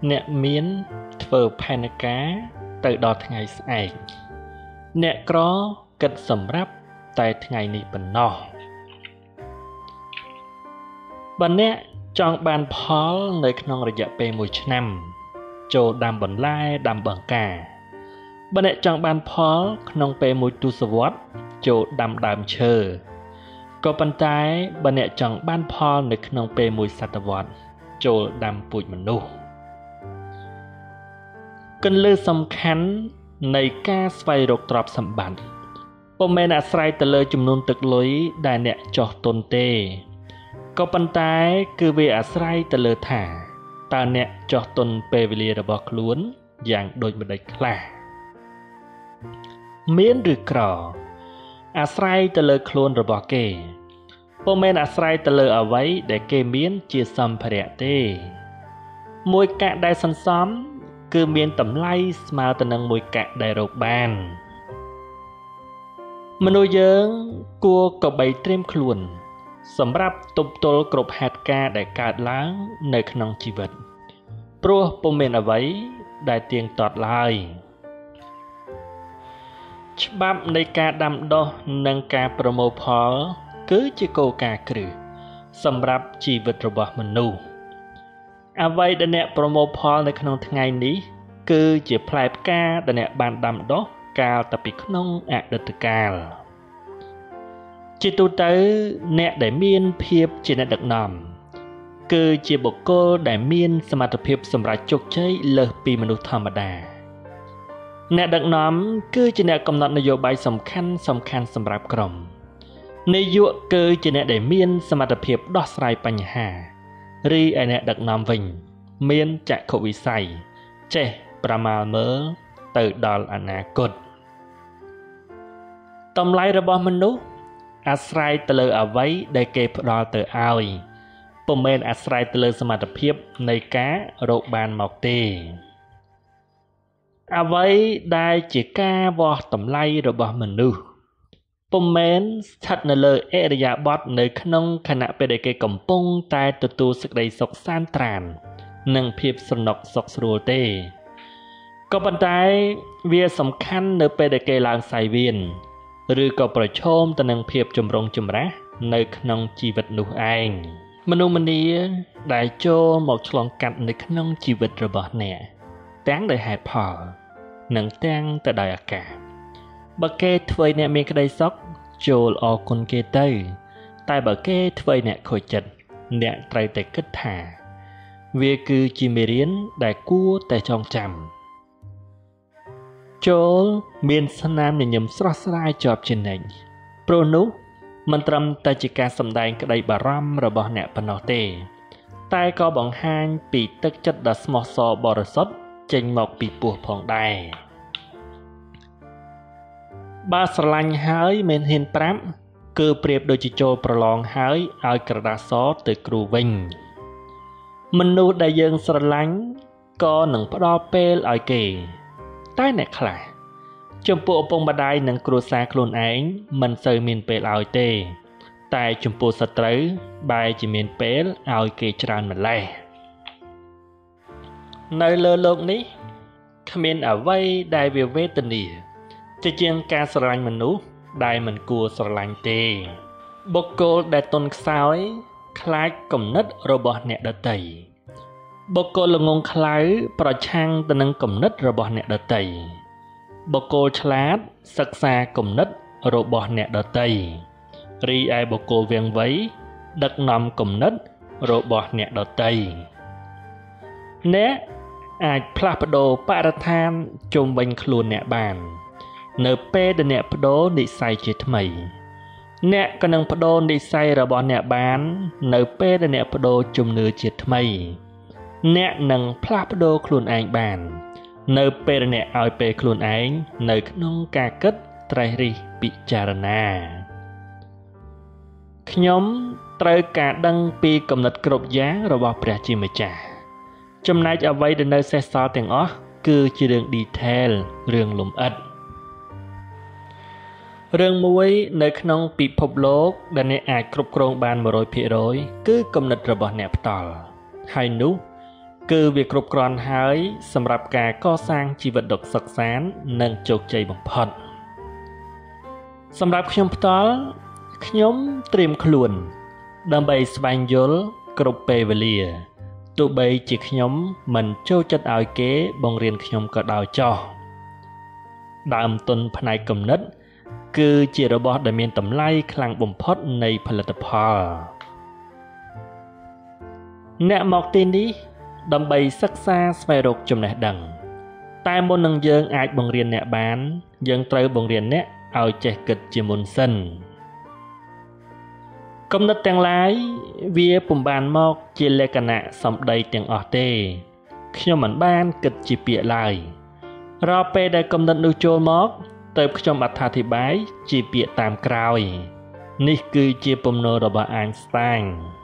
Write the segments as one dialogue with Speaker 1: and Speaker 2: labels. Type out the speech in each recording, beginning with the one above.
Speaker 1: អ្នកមានធ្វើផែនការទៅដល់ថ្ងៃស្អែកអ្នកក្រគិតសម្រាប់តែថ្ងៃនេះប៉ុណ្ណោះបើអ្នកចង់បានផលនៅក្នុងរយៈពេល1ឆ្នាំចូលដាំបន្លែដាំបង្ការបើអ្នកចង់បានផលក្នុងពេល1ទសវត្សរ៍ចូលដាំដើមឈើក៏ប៉ុន្តែបើអ្នកចង់បានផលនៅក្នុងពេល1សតវត្សរ៍ចូលដាំពូជមនុស្សគន្លឹះសំខាន់នៃការស្វែងរកទ្រព្យសម្បត្តិពុំមែនអាស្រ័យទៅលើចំនួនទឹកលុយដែលអ្នកចោះទុនទេក៏ប៉ុន្តែគឺវាអាស្រ័យទៅលើថាតើអ្នកចោះទុនពេលវេលារបស់ខ្លួនយ៉ាងដូចម្តេចខ្លះមានឬក្រអាស្រ័យទៅលើខ្លួនរបស់គេពុំមែនអាស្រ័យទៅលើអ្វីដែលគេមានជាសម្ភារៈទេមួយកាក់ដែលសន្សំគឺមានតម្លៃស្មើទៅនឹងមួយកាក់ដែលរកបានមនុស្សយើងគួរក៏បីត្រៀមខ្លួនសម្រាប់ទប់ទល់គ្រប់ហេតុការណ៍ដែលកើតឡើងនៅក្នុងជីវិតព្រោះពុំមានអ្វីដែលទៀងទាត់ឡើយច្បាប់នៃការដាំដុះនិងការប្រមូលផលគឺជាគោលការណ៍គ្រឹះសម្រាប់ជីវិតរបស់មនុស្សអ្វីដែលអ្នកប្រមូលផលនៅក្នុងថ្ងៃនេះគឺជាផ្លែផ្កាដែលអ្នកបានដាំដុះកាលតាពីក្នុងអតីតកាលជាទូទៅអ្នកដែលមានភាពជាអ្នកដឹកនាំគឺជាបុគ្គលដែលមានសមត្ថភាពសម្រេចជោគជ័យលើសពីមនុស្សធម្មតាអ្នកដឹកនាំគឺជាអ្នកកំណត់នយោបាយសំខាន់សម្រាប់ក្រុមនាយកគឺជាអ្នកដែលមានសមត្ថភាពដោះស្រាយបញ្ហារីឯអ្នកដឹកនាំវិញមានចក្ខុវិស័យចេះប្រមាលមើលទៅដល់អនាគតតម្លៃរបស់មនុស្សអាស្រ័យទៅលើអ្វីដែលគេផ្ដល់ទៅឲ្យពុំមែនអាស្រ័យទៅលើសមត្ថភាពនៃការរកបានមកទេអ្វីដែលជាការវាស់តម្លៃរបស់មនុស្សពុំមែនស្ថិតនៅលើឥរិយាបថនៅក្នុងខណៈពេលដែលគេកំពុងតែទទួលសេចក្តីសុខសាន្តត្រាននិងភាពស្រណុកសុខស្រួលទេក៏ប៉ុន្តែវាសំខាន់នៅពេលដែលគេឡើងសាយវៀនឬក៏ប្រឈមទៅនឹងភាពចម្រុងចម្រាសនៅក្នុងជីវិតនោះឯងមនុស្សម្នាដែលចូលមកឆ្លងកាត់នៅក្នុងជីវិតរបស់អ្នកទាំងដោយហេតុផលនិងទាំងទៅដោយឱកាសបើគេធ្វើអ្នកមានក្តីសុខចូលអរគុណគេទៅតែបើគេធ្វើអ្នកខូចចិត្តអ្នកត្រូវតែគិតថាវាគឺជាមេរៀនដែលគួរតែចងចាំចូលមានស្នាមញញឹមស្រស់ស្រាយជាប់ជានិច្ចព្រោះនោះមិនត្រឹមតែជាការសម្ដែងក្តីបារម្ភរបស់អ្នកប៉ុណ្ណោះទេតែក៏បង្ហាញពីទឹកចិត្តដ៏ស្មោះសរបរិសុទ្ធចេញមកពីពោះផងដែរបើស្រឡាញ់ហើយមិនហ៊ានប្រាប់គឺប្រៀបដូចជាចូលប្រឡងហើយឲ្យក្រដាសសទៅគ្រូវិញមនុស្សដែលយើងស្រឡាញ់ក៏នឹងផ្ដល់ពេលឲ្យគេតែអ្នកខ្លះចំពោះឪពុកម្ដាយនិងគ្រួសារខ្លួនឯងមិនសូវមានពេលឲ្យទេតែចំពោះសត្រូវបែរជាមានពេលឲ្យគេច្រើនម្ល៉េះនៅលើโลกនេះគ្មានអ្វីដែលវាវេទនាជាងការស្រឡាញ់មនុស្សដែលមិនគួរស្រឡាញ់ទេបុគ្គលដែលទន់ខ្សោយខ្លាចគំនិតរបស់អ្នកដទៃបុគ្គលល្ងង់ខ្លៅប្រឆាំងទៅនឹងគំនិតរបស់អ្នកដទៃបុគ្គលឆ្លាតសិក្សាគំនិតរបស់អ្នកដទៃរីឯបុគ្គលវាងវៃដឹកនាំគំនិតរបស់អ្នកដទៃអ្នកអាចផ្លាស់ប្ដូរបរិស្ថានជុំវិញខ្លួនអ្នកបាននៅពេលដែលអ្នកបដូរនិស្ស័យជាថ្មីអ្នកក៏នឹងបដូរនិស្ស័យរបស់អ្នកបាននៅពេលដែលអ្នកបដូរជំនឿជាថ្មីអ្នកនឹងផ្លាស់ប្ដូរខ្លួនឯងបាននៅពេលអ្នកឲ្យពេលខ្លួនឯងនៅក្នុងការគិតត្រេះរិះពិចារណាខ្ញុំត្រូវការដឹងពីគំនិតគ្រប់យ៉ាងរបស់ព្រះជាម្ចាស់ចំណែកអ្វីដែលនៅសេសសល់ទាំងអស់គឺជារឿង detail រឿងលម្អិតរឿងមួយនៅក្នុងពិភពលោកដែលអ្នកអាចគ្រប់គ្រងបាន 100% គឺគំនិតរបស់អ្នកផ្ទាល់ហើយនោះគឺវាគ្រប់គ្រាន់ហើយសម្រាប់ការកសាងជីវិតដ៏សុខសាន្តនិងជោគជ័យបំផុតសម្រាប់ខ្ញុំផ្ទាល់ខ្ញុំត្រៀមខ្លួនដើម្បីស្វែងយល់គ្រប់ពេលវេលាទោះបីជាខ្ញុំមិនចូលចិត្តឲ្យគេបង្រៀនខ្ញុំក៏ដោយចោះដើមទុនផ្នែកគំនិតគឺជារបស់ដែលមានតម្លៃខ្លាំងបំផុតនៃផលិតផលអ្នកមកទីនេះដើម្បីសិក្សាស្វែងរកចំណេះដឹងតែមុននឹងយើងអាចបង្រៀនអ្នកបានយើងត្រូវបង្រៀនអ្នកឲ្យចេះគិតជាមុនសិនគំនិតទាំងឡាយវាពុំបានមកជាលក្ខណៈសម្ដីទាំងអស់ទេខ្ញុំមិនបានគិតជាពាក្យឡើយរាល់ពេលដែលគំនិតនោះចូលមកទើបខ្ញុំអត្ថាធិប្បាយជាពាក្យតាមក្រោយនេះគឺជាពំនោរបស់អាញ់ស្តាញ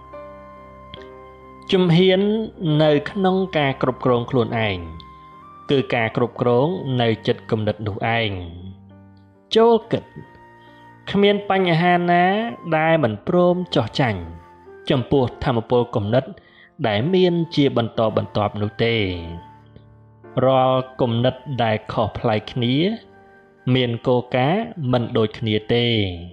Speaker 1: ជំហាននៅក្នុងការគ្រប់គ្រងខ្លួនឯងគឺការគ្រប់គ្រងនៅចិត្តគំនិតនោះឯងចូលគិតគ្មានបញ្ហាណាដែលមិនព្រមចោះចាញ់ចំពោះធម៌ពលគំនិតដែលមានជាបន្តបន្ទាប់នោះទេរាល់គំនិតដែលខុសប្លែកគ្នាមានគោលការណ៍មិនដូចគ្នាទេ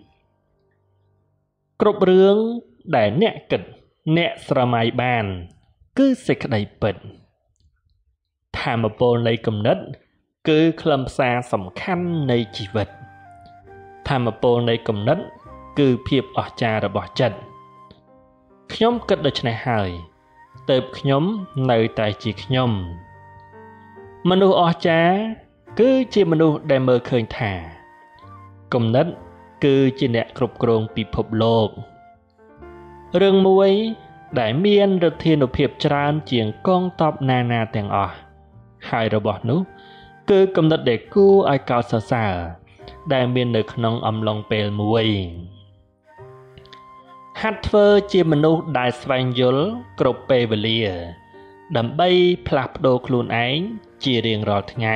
Speaker 1: គ្រប់រឿងដែលអ្នកគិតអ្នកស្រមៃបានគឺសេចក្តីពិតធម៌ពលនៃគំនិតគឺខ្លឹមសារសំខាន់នៃជីវិតធម៌ពលនៃគំនិតគឺភាពអស្ចារ្យរបស់ចិត្តខ្ញុំគិតដូច្នេះហើយទើបខ្ញុំនៅតែជាខ្ញុំមនុស្សអស្ចារ្យគឺជាមនុស្សដែលមើលឃើញថាគំនិតគឺជាអ្នកគ្រប់គ្រងពិភពលោករឿងមួយដែលមានឫទ្ធានុភាពច្រើនជាងកងទ័ពណានាទាំងអស់ហើយរបស់នោះគឺគំនិតដែលគួរឲ្យកោតសរសើរដែលមាននៅក្នុងអំឡុងពេលមួយហាត់ធ្វើជាមនុស្សដែលស្វែងយល់គ្រប់ពេលវេលាដើម្បីផ្លាស់ប្ដូរខ្លួនឯងជារៀងរាល់ថ្ងៃ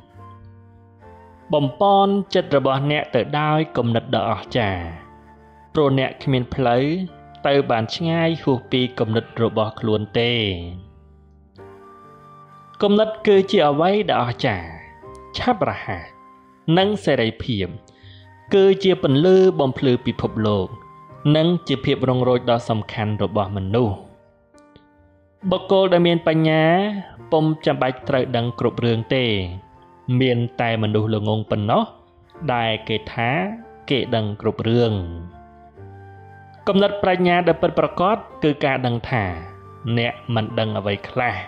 Speaker 1: បំពន់ចិត្តរបស់អ្នកទៅដោយគំនិតដ៏អស្ចារ្យព្រោះអ្នកគ្មានផ្លូវទៅបានឆ្ងាយហួសពីគំនិតរបស់ខ្លួនទេគំនិតគឺជាអ្វីដែលអស្ចារ្យឆាប់រហ័សនិងសេរីភាពគឺជាពន្លឺបំភ្លឺពិភពលោកនិងជាភាពរុងរឿងដ៏សំខាន់របស់មនុស្សបុគ្គលដែលមានបញ្ញាពុំចាំបាច់ត្រូវដឹងគ្រប់រឿងទេមានតែមនុស្សល្ងងប៉ុណ្ណោះដែលគេថាគេដឹងគ្រប់រឿងគំនិតប្រាជ្ញាដែលពិតប្រាកដគឺការដឹងថាអ្នកមិនដឹងអ្វីខ្លះ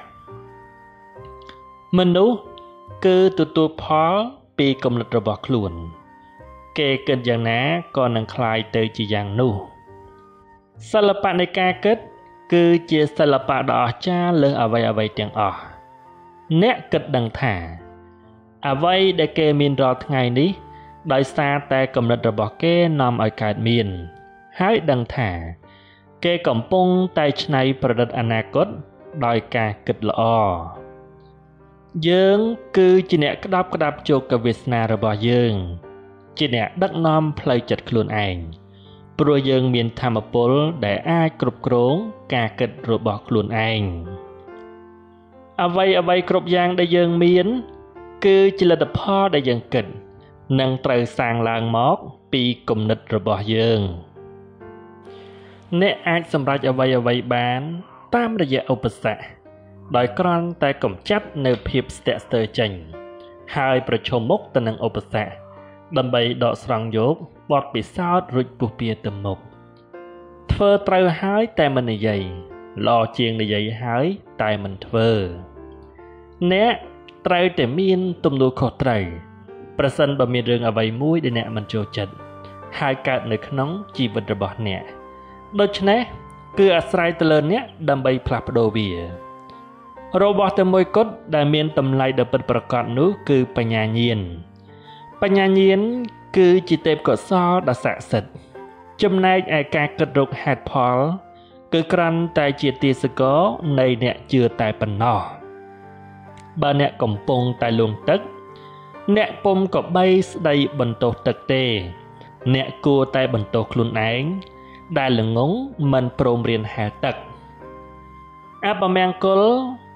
Speaker 1: មនុស្សគឺទទួលផលពីគំនិតរបស់ខ្លួនគេគិតយ៉ាងណាក៏នឹងคล้ายទៅជាយ៉ាងនោះសិល្បៈនៃការគិតគឺជាសិល្បៈដ៏អស្ចារ្យលើសអ្វីៗទាំងអស់អ្នកគិតដឹងថាអ្វីដែលគេមានរាល់ថ្ងៃនេះដោយសារតែគំនិតរបស់គេនាំឲ្យកើតមានហើយដឹងថាគេកំពុងតែច្នៃប្រឌិតអនាគតដោយការគិតល្អយើងគឺជាអ្នកក្តាប់ជោគវាសនារបស់យើងជាអ្នកដឹកនាំផ្លូវចិត្តខ្លួនឯងព្រោះយើងមានធម៌ពលដែលអាចគ្រប់គ្រងការគិតរបស់ខ្លួនឯងអ្វីគ្រប់យ៉ាងដែលយើងមានគឺជាលទ្ធផលដែលយើងគិតនិងត្រូវសាងឡើងមកពីគំនិតរបស់យើងអ្នកអាចសម្រេចអ្វីបានតាមរយៈឧបសគ្គដោយគ្រាន់តែកម្ចាត់នៅភាពស្ទាក់ស្ទើរចេញហើយប្រឈមមុខទៅនឹងឧបសគ្គដើម្បីដកស្រង់យកបទពិសោធន៍រួចពុះពៀទៅមុខធ្វើត្រូវហើយតែមិននិយាយល្អជាងនិយាយហើយតែមិនធ្វើអ្នកត្រូវតែមានទំនួលខុសត្រូវប្រសិនបើមានរឿងអ្វីមួយដែលអ្នកមិនចូលចិត្តហើយកើតនៅក្នុងជីវិតរបស់អ្នកដូច្នេះគឺអាស្រ័យទៅលើអ្នកដើម្បីផ្លាស់ប្ដូរវារបស់តែមួយគត់ដែលមានតម្លៃដ៏ពិតប្រាកដនោះគឺបញ្ញាញាណបញ្ញាញាណគឺជាទេពកោសល្យដ៏ស័ក្តិសិទ្ធិចំណែកឯការគិតរកហេតុផលគឺគ្រាន់តែជាទាសករនៃអ្នកជឿតែប៉ុណ្ណោះបើអ្នកកំពុងតែលង់ទឹកអ្នកពុំក៏បីស្ដីបន្ទោសទឹកទេអ្នកគួរតែបន្ទោសខ្លួនឯងដែលល្ងងមិនព្រមរៀនហែលទឹកអពមង្គល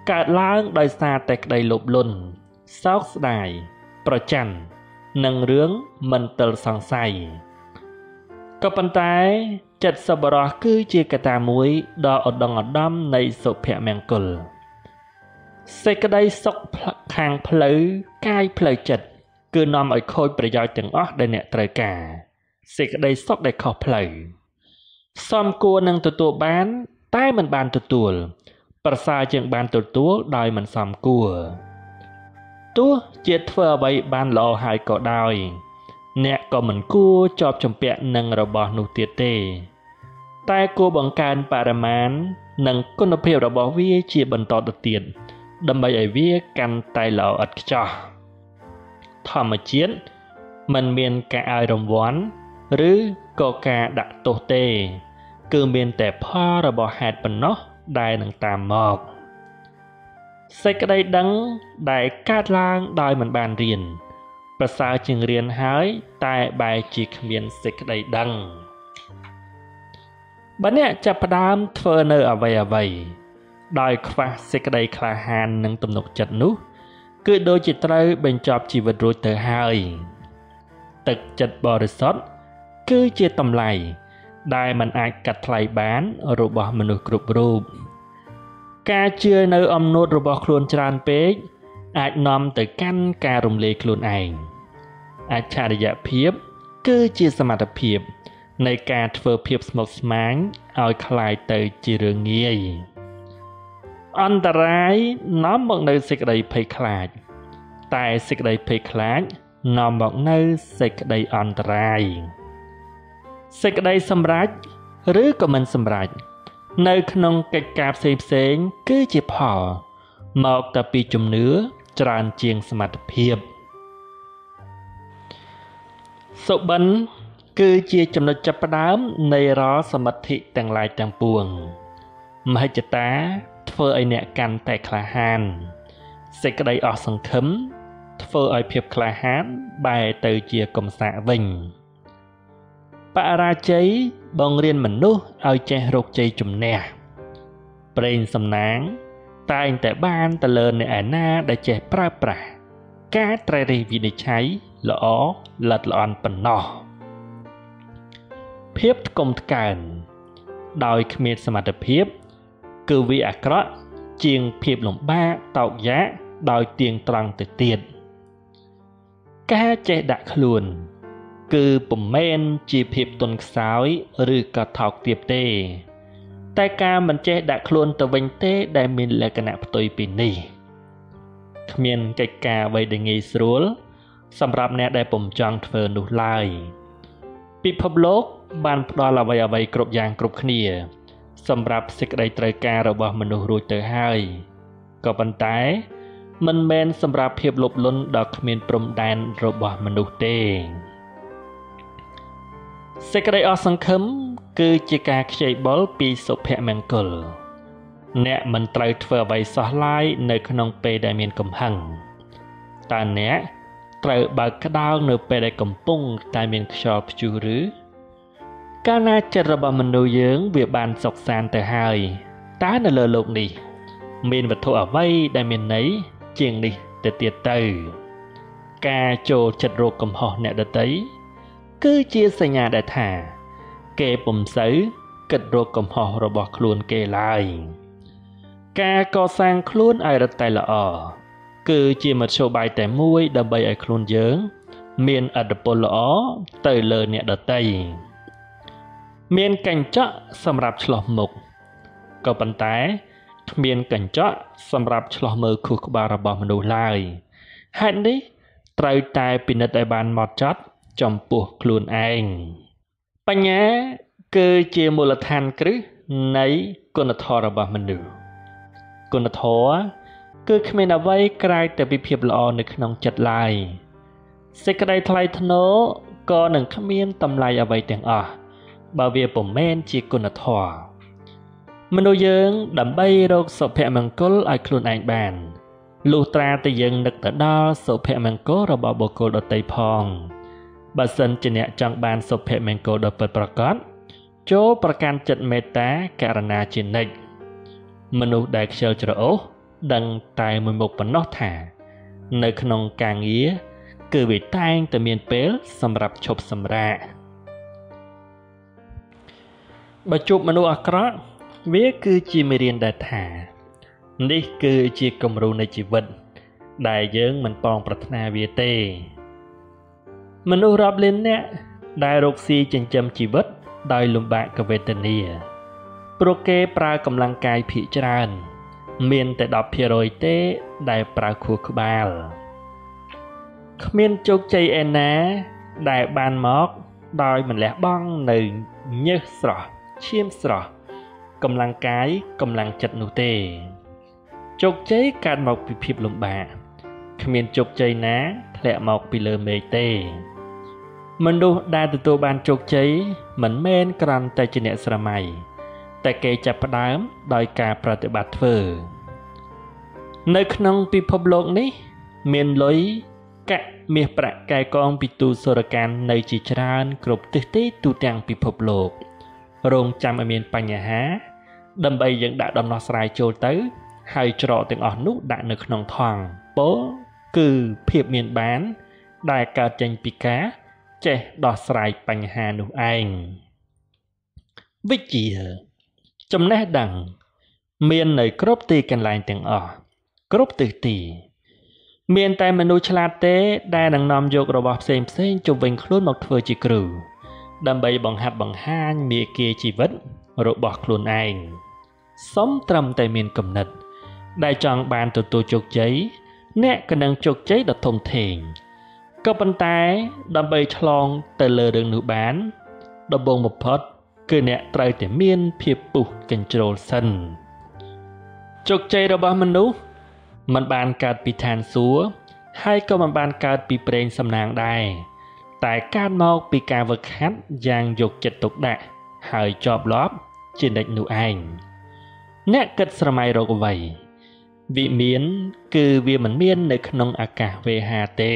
Speaker 1: កើតឡើងដោយសារតែក្តីលោភលន់សោកស្ដាយប្រច័ណ្ឌនិងរឿងមិនទិលសង្ស័យក៏ប៉ុន្តែចិត្តសប្បុរសគឺជាកត្តាមួយដ៏ឧត្តមឧត្តមនៃសុភមង្គលសេចក្តីសុខខាងផ្លូវកាយផ្លូវចិត្តគឺនាំឲ្យខូចប្រយោជន៍ទាំងអស់ដែលអ្នកត្រូវការសេចក្តីសុខដែលខុសផ្លូវសមគួរនឹងទទួលបានតែមិនបានទទួលប្រសើរជាងបានទទួលដោយមិនសមគួរទោះជាធ្វើអ្វីបានល្អហើយក៏ដោយអ្នកក៏មិនគួរជាប់ជំពាក់នឹងរបស់នោះទៀតទេតែគួរបង្កើនបរិមាណនិងគុណភាពរបស់វាជាបន្តទៅទៀតដើម្បីឲ្យវាកាន់តែល្អឥតខ្ចោះធម្មជាតិមិនមានការឲ្យរង្វាន់ឬក៏ការដាក់ទោសទេគឺមានតែផលរបស់ហេតុប៉ុណ្ណោះដែលនឹងតាមមកសេចក្តីដឹងដែលកើតឡើងដោយមិនបានរៀនប្រសើរជាងរៀនហើយតែបែរជាគ្មានសេចក្តីដឹងបើអ្នកចាប់ផ្ដើមធ្វើនៅអ្វីដោយខ្វះសេចក្តីក្លាហាននិងទំនុកចិត្តនោះគឺដូចជាត្រូវបញ្ចប់ជីវិតរួចទៅហើយទឹកចិត្តបរិសុទ្ធគឺជាតម្លៃដែលមិនអាចកាត់ថ្លៃបានរបស់មនុស្សគ្រប់រូបការជឿនៅអំណួតរបស់ខ្លួនច្រើនពេកអាចនាំទៅកាន់ការរំលាយខ្លួនឯងអច្ឆរិយភាពគឺជាសមត្ថភាពនៃការធ្វើភាពស្មុគស្មាញឲ្យคล้ายទៅជារឿងងាយអន្តរាយនាំមកនៅសេចក្តីភ័យខ្លាចតែសេចក្តីភ័យខ្លាចនាំមកនៅសេចក្តីអន្តរាយសេចក្តីសម្រេចឬក៏មិនសម្រេចនៅក្នុងកិច្ចការផ្សេងគឺជាផលមកតែពីជំនឿច្រើនជាងសមត្ថភាពសុបិនគឺជាចំណុចចាប់ផ្ដើមនៃរាល់សមិទ្ធិទាំងឡាយទាំងពួងមហិច្ឆតាធ្វើឲ្យអ្នកកាន់តែក្លាហានសេចក្តីអស់សង្ឃឹមធ្វើឲ្យភាពក្លាហានបែរទៅជាកំសាកវិញបរាជ័យបង្រៀនមនុស្សឲ្យចេះរកជ័យជំនះប្រេងសំណាងតែងតែបានទៅលើអ្នកឯណាដែលចេះប្រើប្រាស់ការត្រេះរិះវិនិច្ឆ័យល្អល្អិតល្អន់ប៉ុណ្ណោះភាពថ្កុំថ្កើងដោយគ្មានសមត្ថភាពគឺវាអាក្រក់ជាងភាពលំបាកតោកយ៉ាកដោយទៀងត្រង់ទៅទៀតការចេះដាក់ខ្លួនគឺពុំមែនជាភាពទន់ខ្សោយឬក៏ថោកទាបទេតែការមិនចេះដាក់ខ្លួនទៅវិញទេដែលមានលក្ខណៈផ្ទុយពីនេះគ្មានកិច្ចការអ្វីដែលងាយស្រួលសម្រាប់អ្នកដែលពុំចង់ធ្វើនោះឡើយពិភពលោកបានផ្ដល់អ្វីគ្រប់យ៉ាងគ្រប់គ្នាសម្រាប់សេចក្តីត្រូវការរបស់មនុស្សរួចទៅហើយក៏ប៉ុន្តែមិនមែនសម្រាប់ភាពលោភលន់ដ៏គ្មានព្រំដែនរបស់មនុស្សទេសេចក្តីអស់សង្ឃឹមគឺជាការខ្ចីបុលពីសុភមង្គលអ្នកមិនត្រូវធ្វើអ្វីសោះឡើយនៅក្នុងពេលដែលមានកំហឹងតើអ្នកត្រូវបើកក្តោងនៅពេលដែលកំពុងតែមានខ្យល់ព្យុះឬកាលណាចិត្តរបស់មនុស្សយើងវាបានសុខសាន្តទៅហើយតើនៅលើโลกនេះមានវត្ថុអ្វីដែលមានន័យជាងនេះទៅទៀតទៅការចូលចិត្តរកកំហុសអ្នកដទៃគឺជាសញ្ញាដែលថាគេពុំសូវគិតរកកំហុសរបស់ខ្លួនគេឡើយការកសាងខ្លួនឲ្យរឹតតែល្អគឺជាមធ្យោបាយតែមួយដើម្បីឲ្យខ្លួនយើងមានឥទ្ធិពលល្អទៅលើអ្នកដទៃមានកញ្ចក់សម្រាប់ឆ្លោះមុខក៏ប៉ុន្តែគ្មានកញ្ចក់សម្រាប់ឆ្លោះមើលខួរក្បាលរបស់មនុស្សឡើយហេតុនេះត្រូវតែពិនិត្យឲ្យបានហ្មត់ចត់ចំពោះខ្លួនឯងបញ្ញាគឺជាមូលដ្ឋានគ្រឹះនៃគុណធម៌របស់មនុស្សគុណធម៌គឺគ្មានអ្វីក្រៅតែពីភាពល្អនៅក្នុងចិត្តឡើយសេចក្តីថ្លៃថ្នូរក៏នឹងគ្មានតម្លៃអ្វីទាំងអស់បើវាពុំមែនជាគុណធម៌មនុស្សយើងដើម្បីរកសុភមង្គលឲ្យខ្លួនឯងបានលុះត្រាតែយើងនឹកទៅដល់សុភមង្គលរបស់បុគ្គលដទៃផងបើសិនជាអ្នកចង់បានសុភមង្គលដ៏ពិតប្រាកដចូលប្រកាន់ចិត្តមេត្តាករុណាជានិច្ចមនុស្សដែលខ្ជិលច្រអូសដឹងតែមួយមុខប៉ុណ្ណោះថានៅក្នុងការងារគឺវាតែងតែមានពេលសម្រាប់ឈប់សម្រាកបើជួបមនុស្សអាក្រក់វាគឺជាមេរៀនដែលថានេះគឺជាគំរូនៃជីវិតដែលយើងមិនប៉ងប្រាថ្នាវាទេមនុស្សរាប់លាននាក់ដែលរកស៊ីចិញ្ចឹមជីវិតដោយលំបាកកវេទនាព្រោះគេប្រើកម្លាំងកាយភាគច្រើនមានតែ 10% ទេដែលប្រើខួរក្បាលគ្មានជោគជ័យឯណាដែលបានមកដោយមិនលះបង់នៅញើសស្រស់ឈាមស្រស់កម្លាំងកាយកម្លាំងចិត្តនោះទេជោគជ័យកើតមកពីភាពលំបាកគ្មានជោគជ័យណាធ្លាក់មកពីលើមេឃទេមនុស្សដែលទទួលបានជោគជ័យមិនមែនគ្រាន់តែជាអ្នកស្រមៃតែគេចាប់ផ្ដើមដោយការប្រតិបត្តិធ្វើនៅក្នុងពិភពលោកនេះមានលុយកាក់មាសប្រាក់កែកងពីទូសរកាននៅជាច្រើនគ្រប់ទិសទីទូទាំងពិភពលោករងចាំឲ្យមានបញ្ហាដើម្បីយើងដាក់ដំណោះស្រាយចូលទៅហើយច្រកទាំងអស់នោះដាក់នៅក្នុងថង់ពោលគឺភាពមានបានដែលកើតចេញពីការចេះដោះស្រាយបញ្ហានោះឯងវិជ្ជាចំណេះដឹងមាននៅគ្រប់ទីកន្លែងទាំងអស់គ្រប់ទិសទីមានតែមនុស្សឆ្លាតទេដែលនឹងនាំយករបស់ផ្សេងជុំវិញខ្លួនមកធ្វើជាគ្រូដើម្បីបង្ហាត់បង្ហាញមាគ៌ាជីវិតរបស់ខ្លួនឯងសូមត្រឹមតែមានគំនិតដែលចង់បានទទួលជោគជ័យអ្នកក៏នឹងជោគជ័យដ៏ធំធេងក៏ប៉ុន្តែដើម្បីឆ្លងទៅលើរឿងនោះបានដំបូងបំផុតគឺអ្នកត្រូវតែមានភាពពុះកញ្ជ្រោលសិនជោគជ័យរបស់មនុស្សមិនបានកើតពីឋានសួគ៌ហើយក៏មិនបានកើតពីព្រេងសំណាងដែរតែកើតមកពីការវឹកហាត់យ៉ាងយកចិត្តទុកដាក់ហើយជាប់លាប់ជានិច្ចនោះឯងអ្នកគិតស្រមៃរកអ្វីវិមានគឺវាមិនមាននៅក្នុងអាកាសវេហាទេ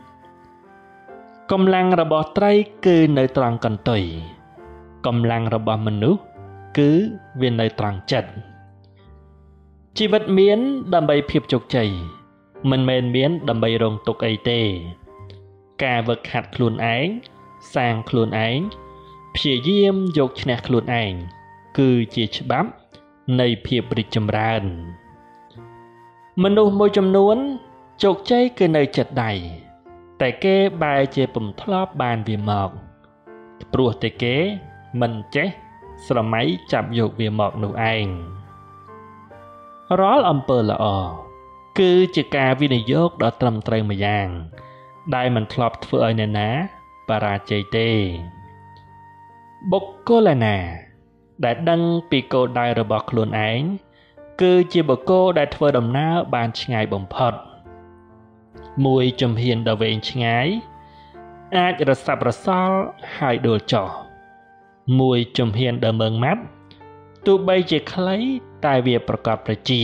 Speaker 1: កម្លាំងរបស់ត្រីគឺនៅត្រង់កន្ទុយកម្លាំងរបស់មនុស្សគឺវានៅត្រង់ចិត្តជីវិតមានដើម្បីភាពជោគជ័យមិនមែនមានដើម្បីរងទុក្ខអីទេការវឹកហាត់ខ្លួនឯងសាងខ្លួនឯងព្យាយាមយកឈ្នះខ្លួនឯងគឺជាច្បាប់នៃភាពរីកចម្រើនមនុស្សមួយចំនួនជោគជ័យគឺនៅចិត្តដៃតែគេបែរជាពុំធ្លាប់បានវាមកព្រោះតែគេមិនចេះស្រមៃចាប់យកវាមកនោះឯងរាល់អំពើល្អគឺជាការវិនិយោគដ៏ត្រឹមត្រូវម្យ៉ាងដែលមិនធ្លាប់ធ្វើឲ្យអ្នកណាបរាជ័យទេបុគ្គលណាដែលដឹងពីគោលដៅរបស់ខ្លួនឯងគឺជាបុគ្គលដែលធ្វើដំណើរបានឆ្ងាយបំផុតមួយជំហានដ៏វែងឆ្ងាយអាចរសាប់រសល់ហើយដួលចុះមួយជំហានដ៏ម៉ឺងម៉ាត់ទោះបីជាខ្លីតែវាប្រកបប្រជា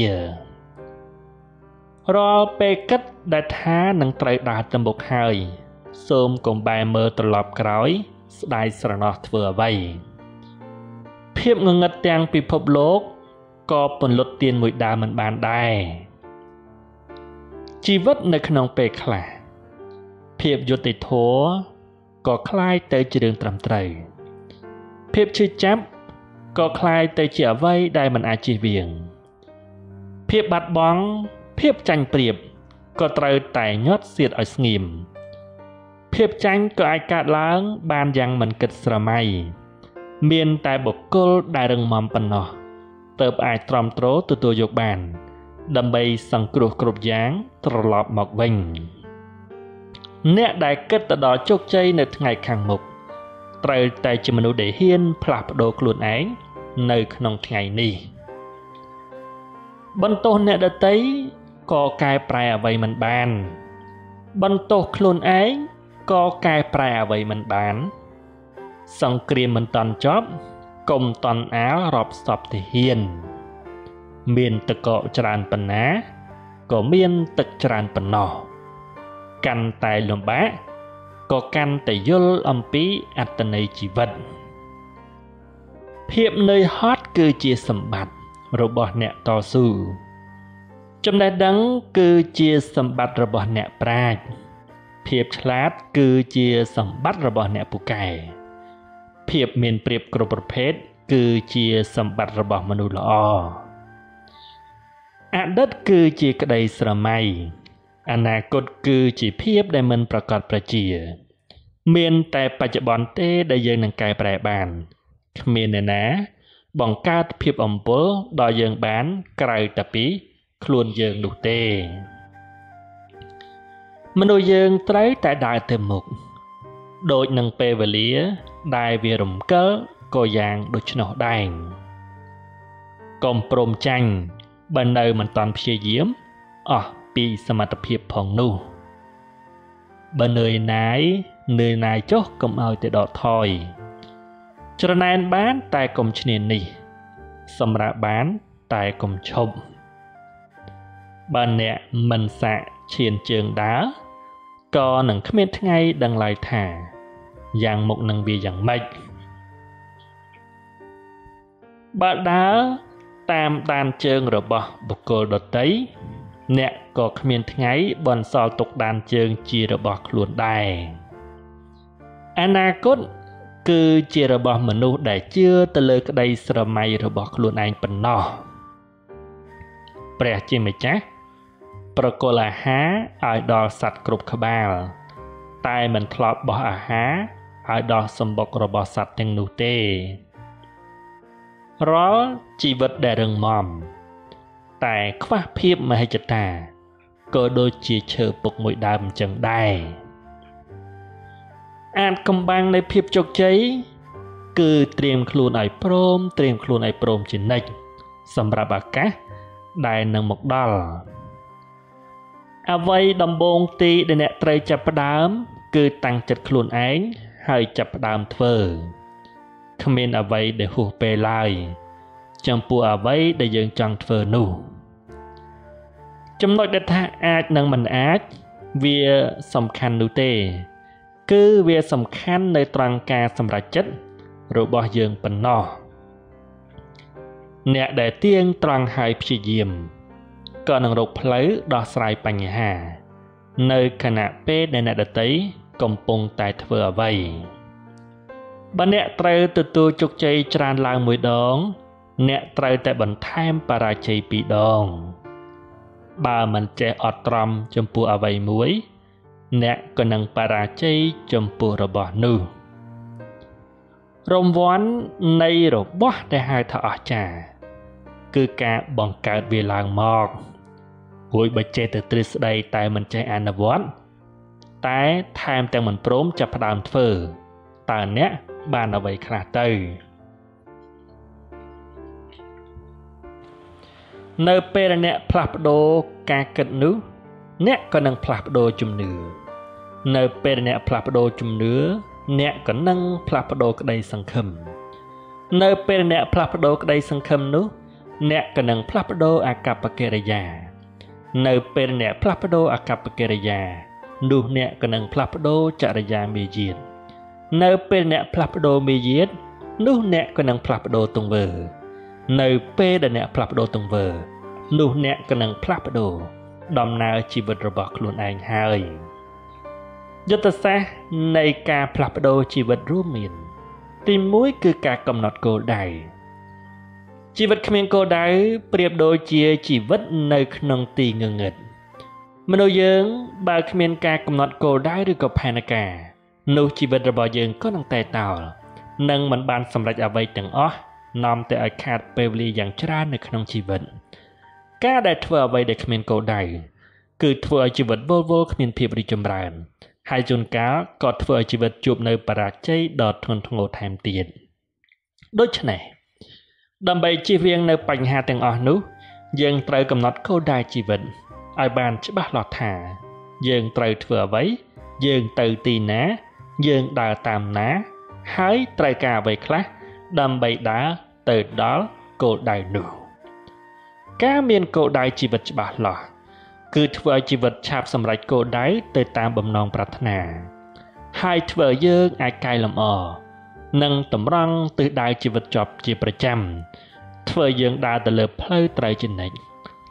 Speaker 1: រាល់ពេលគិតដែលថានឹងត្រូវដើរទៅមុខហើយសូមកុំបែរមើលត្រឡប់ក្រោយស្ដាយស្រណោះធ្វើអ្វីភាពងងឹតទាំងពិភពលោកក៏ពន្លត់ទៀនមួយដើមមិនបានដែរជីវិតនៅក្នុងពេលខ្លះភាពយុត្តិធម៌ក៏คล้ายទៅជារឿងត្រឹមត្រូវភាពឈឺចាប់ក៏คล้ายទៅជាអ្វីដែលមិនអាចជៀសវាងភាពបាត់បង់ភាពចាញ់ប្រៀបក៏ត្រូវតែញាត់សៀតឲ្យស្ងៀមភាពចាញ់ក៏អាចកើតឡើងបានយ៉ាងមិនគិតស្រមៃមានតែបុគ្គលដែលរឹងមាំប៉ុណ្ណោះទើបអាចទ្រាំទ្រទទួលយកបានដើម្បីសង្គ្រោះគ្រប់យ៉ាងត្រឡប់មកវិញអ្នកដែលគិតទៅដល់ជោគជ័យនៅថ្ងៃខាងមុខត្រូវតែជាមនុស្សដែលហ៊ានផ្លាស់ប្ដូរខ្លួនឯងនៅក្នុងថ្ងៃនេះបន្ទោសអ្នកដទៃក៏កែប្រែអ្វីមិនបានបន្ទោសខ្លួនឯងក៏កែប្រែអ្វីមិនបានសង្គ្រាមមិនតាន់ចប់កុំតន់អាលរាប់សពទាហានមានទឹកកកច្រើនប៉ុណ្ណាក៏មានទឹកច្រើនប៉ុណ្ណោះកាន់តែលំបាកក៏កាន់តែយល់អំពីអត្ថន័យជីវិតភាពនឿយហត់គឺជាសម្បត្តិរបស់អ្នកតស៊ូចំណេះដឹងគឺជាសម្បត្តិរបស់អ្នកប្រាជ្ញភាពឆ្លាតគឺជាសម្បត្តិរបស់អ្នកពូកែភាពមានប្រៀបគ្រប់ប្រភេទគឺជាសម្បត្តិរបស់មនុស្សល្អអតីតគឺជាក្តីស្រមៃអនាគតគឺជាភាពដែលមិនប្រកបប្រជាមានតែបច្ចុប្បន្នទេដែលយើងនឹងកែប្រែបានគ្មានអ្នកណាបង្កើតភាពអំពើដល់យើងបានក្រៅតែពីខ្លួនយើងនោះទេមនុស្សយើងត្រូវតែដើរទៅមុខដូចនឹងពេលវេលាដែលវារំកិលក៏យ៉ាងដូច្នោះដែរកុំព្រមចាញ់បើនៅមិនតាន់ព្យាយាមអស់ពីសមត្ថភាពផងនោះបើនឿយណាយចុះកុំឲ្យទៅដកថយច្រណែនបានតែកុំឈ្នានីសសម្រាប់បានតែកុំឈប់បើអ្នកមិនសាកឈានជើងដើរក៏នឹងគ្មានថ្ងៃដឹងឡើយថាយ៉ាងមុខនឹងវាយ៉ាងម៉េចបើដើរតាមដានជើងរបស់បុគ្គលដទៃអ្នកក៏គ្មានថ្ងៃបន្សល់ទុកដានជើងជារបស់ខ្លួនដែរអនាគតគឺជារបស់មនុស្សដែលជឿទៅលើក្តីស្រមៃរបស់ខ្លួនឯងប៉ុណ្ណោះព្រះជាម្ចាស់ប្រគល់អាហារឲ្យដល់សត្វគ្រប់ក្បាលតែមិនធ្លាប់បោះអាហារឲ្យដល់សម្បុករបស់សត្វទាំងនោះទេរាល់ជីវិតដែលរឹងមាំតែខ្វះភាពមហិច្ឆតាក៏ដូចជាឈើពុកមួយដើមអញ្ចឹងដែរអាចកំបាំងនៃភាពជោគជ័យគឺត្រៀមខ្លួនឲ្យព្រមជានិច្ចសម្រាប់ឱកាសដែលនឹងមកដល់អ្វីដំបូងទីដែលអ្នកត្រូវចាប់ផ្ដើមគឺតាំងចិត្តខ្លួនឯងហើយចាប់ផ្ដើមធ្វើគ្មានអ្វីដែលហួសពេលឡើយចំពោះអ្វីដែលយើងចង់ធ្វើនោះចំណុចដែលថាអាចនិងមិនអាចវាសំខាន់នោះទេគឺវាសំខាន់នៅត្រង់ការសម្រេចចិត្តរបស់យើងប៉ុណ្ណោះអ្នកដែលទៀងត្រង់ហើយព្យាយាមក៏នឹងរកផ្លូវដោះស្រាយបញ្ហានៅខណៈពេលដែលអ្នកដទៃកំពុងតែធ្វើអ្វីបើអ្នកត្រូវទទួលជោគជ័យច្រើនឡើងមួយដងអ្នកត្រូវតែបន្ថែមបរាជ័យ2ដងបើមិនចេះអត់ទ្រាំចំពោះអ្វីមួយអ្នកក៏នឹងបរាជ័យចំពោះរបស់នោះរង្វាន់នៃរបស់ដែលហៅថាអស្ចារ្យគឺការបង្កើតវាឡើងមករួចបើចេះទៅទ្រឹស្ដីតែមិនចេះអនុវត្តតែថែមទាំងមិនព្រមចាប់ផ្ដើមធ្វើតើអ្នកបានអ្វីខ្លះទៅនៅពេលអ្នកផ្លាស់ប្ដូរការគិតនោះអ្នកក៏នឹងផ្លាស់ប្ដូរជំនឿនៅពេលអ្នកផ្លាស់ប្ដូរជំនឿអ្នកក៏នឹងផ្លាស់ប្ដូរក្តីសង្ឃឹមនៅពេលអ្នកផ្លាស់ប្ដូរក្តីសង្ឃឹមនោះអ្នកក៏នឹងផ្លាស់ប្ដូរអាកប្បកិរិយានៅពេលអ្នកផ្លាស់ប្ដូរអាកប្បកិរិយានោះអ្នកក៏នឹងផ្លាស់ប្ដូរចរិយាមាយាទនៅពេលអ្នកផ្លាស់ប្ដូរមាយាទនោះអ្នកក៏នឹងផ្លាស់ប្ដូរទង្វើនៅពេលដែលអ្នកផ្លាស់ប្ដូរទង្វើនោះអ្នកក៏នឹងផ្លាស់ប្ដូរដំណើរជីវិតរបស់ខ្លួនឯងហើយយុទ្ធសាស្ត្រនៃការផ្លាស់ប្ដូរជីវិតរួមមានទី1គឺការកំណត់គោលដៅជីវិតគ្មានគោលដៅប្រៀបដូចជាជីវិតនៅក្នុងទីងងឹតមនុស្សយើងបើគ្មានការកំណត់គោលដៅឬក៏ផែនការនោះជីវិតរបស់យើងក៏នឹងតែតោលនិងមិនបានសម្រេចអ្វីទាំងអស់នាំទៅឲ្យខាតពេលវេលាយ៉ាងច្រើននៅក្នុងជីវិតការដែលធ្វើអ្វីដែលគ្មានគោលដៅគឺធ្វើឲ្យជីវិតវល់វល់គ្មានភាពរីកចម្រើនហើយជួនកាលក៏ធ្វើឲ្យជីវិតជួបនៅបរាជ័យដ៏ធ្ងន់ធ្ងរថែមទៀតដូច្នេះដើម្បីជៀសវាងនៅបញ្ហាទាំងអស់នោះយើងត្រូវកំណត់គោលដៅជីវិតឲ្យបានច្បាស់លាស់ថាយើងត្រូវធ្វើអ្វីយើងទៅទីណាយើងដើរតាមណាហើយត្រូវការអ្វីខ្លះដើម្បីដើរទៅដល់គោលដៅនោះការមានគោលដៅជីវិតច្បាស់លាស់គឺធ្វើឲ្យជីវិតឆាប់សម្រេចគោលដៅទៅតាមបំណងប្រាថ្នាហើយធ្វើឲ្យយើងអាចកែលម្អនិងតម្រង់ទិសដៅជីវិតជាប់ជាប្រចាំធ្វើយើងដើរទៅលើផ្លូវត្រូវជានិច្ច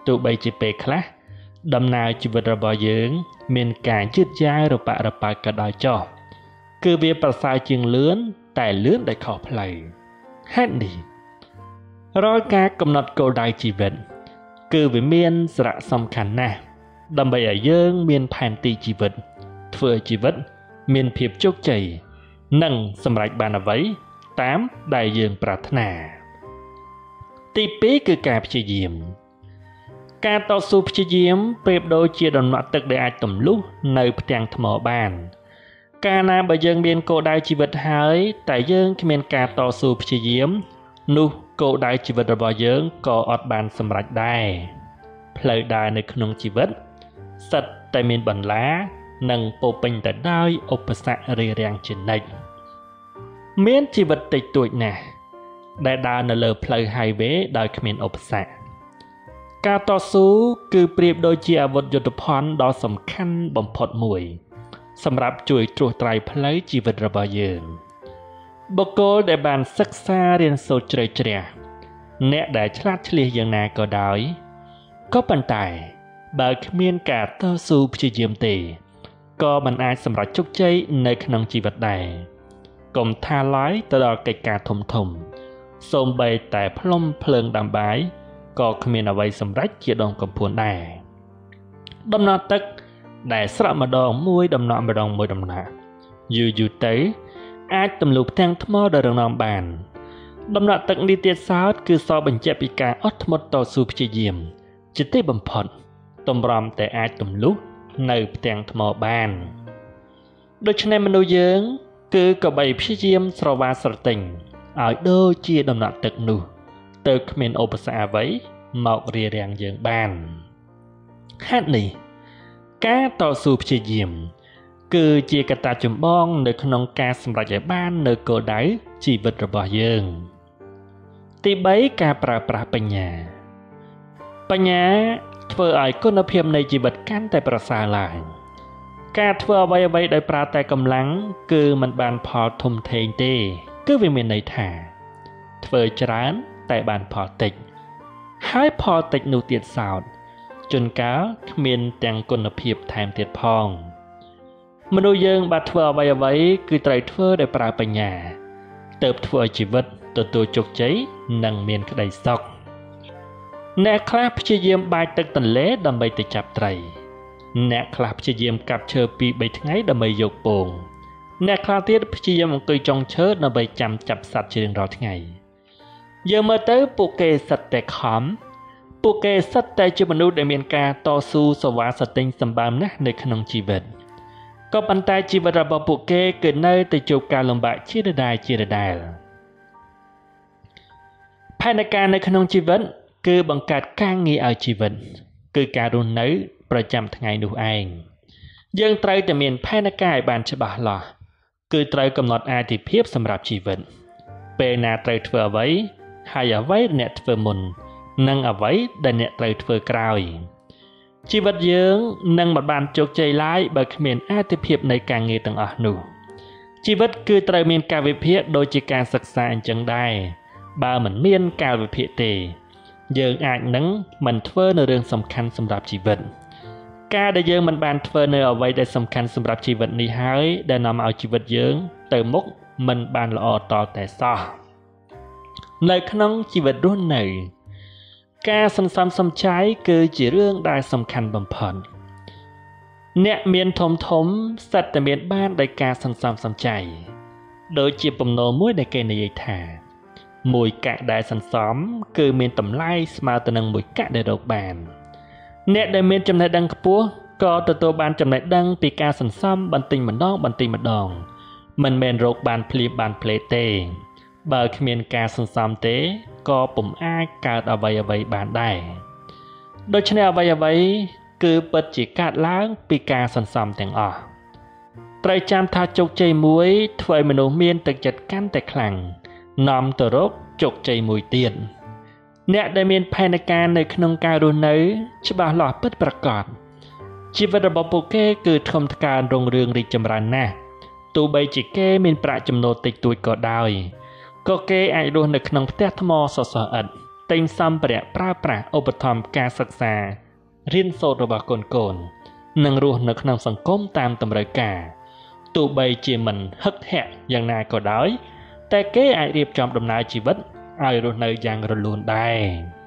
Speaker 1: ទោះបីជាពេលខ្លះដំណើរជីវិតរបស់យើងមានការយឺតយ៉ាវរបាក់រប៉ាវក៏ដោយចុះគឺវាប្រសើរជាងលឿនតែលឿនដោយខុសផ្លូវហេតុនេះរាល់ការកំណត់គោលដៅជីវិតគឺវាមានសារៈសំខាន់ណាស់ដើម្បីឲ្យយើងមានផែនទីជីវិតធ្វើឲ្យជីវិតមានភាពជោគជ័យនិងសម្រេចបានអ្វីតាមដែលយើងប្រាថ្នាទី2គឺការព្យាយាមការតស៊ូព្យាយាមប្រៀបដូចជាដំណក់ទឹកដែលអាចទម្លុះនៅផ្ទាំងថ្មបានកាលណាបើយើងមានគោលដៅជីវិតហើយតែយើងគ្មានការតស៊ូព្យាយាមនោះគោលដៅជីវិតរបស់យើងក៏អត់បានសម្រេចដែរផ្លូវដើរនៅក្នុងជីវិតសិតតែមានបន្លានិងពោពេញទៅដោយឧបសគ្គរារាំងជានិច្ចមានជីវិតតិចតួចណាស់ដែលដើរនៅលើផ្លូវ highway ដោយគ្មានឧបសគ្គការតស៊ូគឺប្រៀបដូចជាអាវុធយុទ្ធភ័ណ្ឌដ៏សំខាន់បំផុតមួយសម្រាប់ជួយត្រួសត្រាយផ្លូវជីវិតរបស់យើងបុគ្គលដែលបានសិក្សារៀនសូត្រជ្រៅជ្រះអ្នកដែលឆ្លាតឆ្លៀសយ៉ាងណាក៏ដោយក៏ប៉ុន្តែបើគ្មានការតស៊ូព្យាយាមទេក៏មិនអាចសម្រេចជោគជ័យនៅក្នុងជីវិតដែរកុំថាឡើយទៅដល់កិច្ចការធំសូម្បីតែផ្លុំភ្លើងដាំបាយក៏គ្មានអ្វីសម្រេចជាដងកំភួនដែរដំណក់ទឹកដែលស្រក់ម្ដងមួយដំណក់ម្ដងមួយដំណាក់យូរទៅអាចទម្លុះផ្ទាំងថ្មដ៏រឹងមាំបានដំណក់ទឹកនេះទៀតសោតគឺសរបញ្ជាក់ពីការអត់ធ្មត់តស៊ូព្យាយាមជាទីបំផុតតម្រាំតែអាចទម្លុះនៅផ្ទាំងថ្មបានដូច្នេះមនុស្សយើងគឺក៏បីព្យាយាមស្រវាស្រទិញឲ្យដូចជាដំណក់ទឹកនោះទៅគ្មានឧបសគ្គអ្វីមករារាំងយើងបានហេតុនេះការតស៊ូព្យាយាមគឺជាកត្តាចម្បងនៅក្នុងការសម្រេចឲ្យបាននូវគោលដៅជីវិតរបស់យើងទី3ការប្រើប្រាស់បញ្ញាធ្វើឲ្យគុណភាពនៃជីវិតកាន់តែប្រសើរឡើងការធ្វើអ្វីដោយប្រើតែកម្លាំងគឺមិនបានផលធំធេងទេគឺវាមានន័យថាធ្វើច្រើនតែបានផលតិចហើយផលតិចនោះទៀតសោតជួនកាលគ្មានទាំងគុណភាពថែមទៀតផងមនុស្សយើងបាត់ធ្វើអ្វីគឺត្រូវធ្វើដោយប្រើបញ្ញាទើបធ្វើឲ្យជីវិតទទួលជោគជ័យនិងមានក្តីសុខអ្នកខ្លះព្យាយាមបាចទឹកទន្លេដើម្បីទៅចាប់ត្រីអ្នកខ្លះព្យាយាមកាប់ឈើ 2-3 ថ្ងៃដើម្បីយកពងអ្នកខ្លះទៀតព្យាយាមអង្គុយចុងឈើដើម្បីចាំចាប់សត្វជារៀងរាល់ថ្ងៃយើងមើលទៅពួកគេសិតតែខំពួកគេសិតតែជាមនុស្សដែលមានការតស៊ូសវ៉ាសទិញសម្បើមណាស់នៅក្នុងជីវិតក៏ប៉ុន្តែជីវិតរបស់ពួកគេគឺនៅតែជួបការលំបាកជាដដែលផែនការនៅក្នុងជីវិតគឺបង្កើតការងារឲ្យជីវិតគឺការរស់នៅប្រចាំថ្ងៃនោះឯងយើងត្រូវតែមានផែនការឲ្យបានច្បាស់លាស់គឺត្រូវកំណត់អាទិភាពសម្រាប់ជីវិតពេលណាត្រូវធ្វើអ្វីហើយអ្វីដែលអ្នកធ្វើមុននិងអ្វីដែលអ្នកត្រូវធ្វើក្រោយជីវិតយើងនឹងមិនបានជោគជ័យឡើយបើគ្មានអាទិភាពនៃការងារទាំងអស់នោះជីវិតគឺត្រូវមានកាលវិភាគដូចជាការសិក្សាអញ្ចឹងដែរបើមិនមានកាលវិភាគទេយើងអាចនឹងមិនធ្វើនៅរឿងសំខាន់សម្រាប់ជីវិតការដែលយើងមិនបានធ្វើនៅអ្វីដែលសំខាន់សម្រាប់ជីវិតនេះហើយដែលនាំឲ្យជីវិតយើងទៅមុខមិនបានល្អតតែសោះនៅក្នុងជីវិតរស់នៅការសន្សំសំចៃគឺជារឿងដែលសំខាន់បំផុតអ្នកមានធំសិតតែមានបានដោយការសន្សំសំចៃដូចជាពំនោមួយដែលគេនិយាយថាមួយកាក់ដែលសន្សំគឺមានតម្លៃស្មើទៅនឹងមួយកាក់ដែលរកបានអ្នកដែលមានចំណេះដឹងខ្ពស់ក៏ទទួលបានចំណេះដឹងពីការសន្សំបន្តិចម្ដងមិនមែនរកបានភ្លាមបានផ្លេតទេបើគ្មានការសន្សំទេក៏ពុំអាចកើតអ្វីបានដែរដូច្នេះអ្វីគឺពិតជាកើតឡើងពីការសន្សំទាំងអស់ត្រូវចាំថាជោគជ័យមួយធ្វើឲ្យមនុស្សមានទឹកចិត្តកាន់តែខ្លាំងនាំទៅរកជោគជ័យមួយទៀតអ្នកដែលមានផែនការនៅក្នុងការរស់នៅច្បាស់លាស់ពិតប្រាកដជីវិតរបស់ពួកគេគឺធំថ្កើងរុងរឿងរីកចម្រើនណាស់ទោះបីជាគេមានប្រាក់ចំណូលតិចតួចក៏ដោយក៏គេអាចរស់នៅក្នុងផ្ទះថ្មសសរឥដ្ឋទិញសម្ភារៈប្រើប្រាស់ឧបត្ថម្ភការសិក្សារៀនសូត្ររបស់កូនៗនិងរស់នៅក្នុងសង្គមតាមតម្រូវការទោះបីជាមិនហឹកហាក់យ៉ាងណាក៏ដោយតែគេអាចរៀបចំដំណើរជីវិតឲ្យរស់នៅយ៉ាងរលូនដែរ